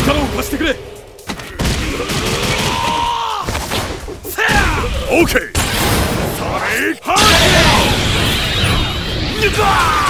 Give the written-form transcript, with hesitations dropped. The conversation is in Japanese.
力を貸してくれ。オーケー。それはっ